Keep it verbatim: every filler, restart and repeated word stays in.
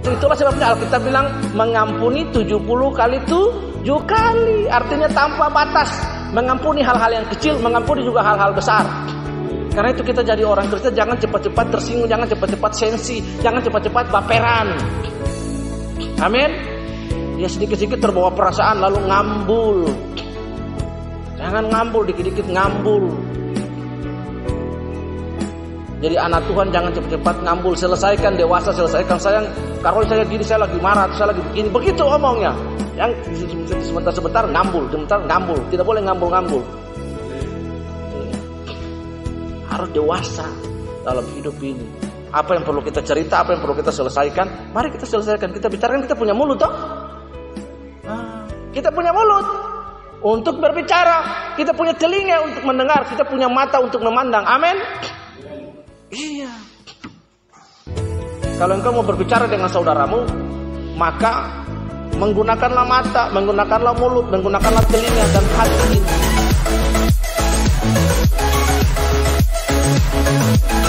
Itulah sebabnya Alkitab bilang mengampuni tujuh puluh kali tujuh kali. Artinya tanpa batas. Mengampuni hal-hal yang kecil, mengampuni juga hal-hal besar. Karena itu kita jadi orang Kristen jangan cepat-cepat tersinggung, jangan cepat-cepat sensi, jangan cepat-cepat baperan. Amin. Ya sedikit-sedikit terbawa perasaan lalu ngambul. Jangan ngambul, dikit-dikit ngambul. Jadi anak Tuhan jangan cepat-cepat ngambul. Selesaikan dewasa, selesaikan sayang. Kalau saya gini, saya lagi marah, saya lagi begini. Begitu omongnya. Yang sebentar-sebentar ngambul, sebentar ngambul. Tidak boleh ngambul-ngambul. Harus dewasa dalam hidup ini. Apa yang perlu kita cerita, apa yang perlu kita selesaikan, mari kita selesaikan. Kita bicarakan, kita punya mulut toh. Kita punya mulut untuk berbicara, kita punya telinga untuk mendengar, kita punya mata untuk memandang. Amin. Iya. Kalau engkau mau berbicara dengan saudaramu, maka menggunakanlah mata, menggunakanlah mulut, menggunakanlah telinga dan hati.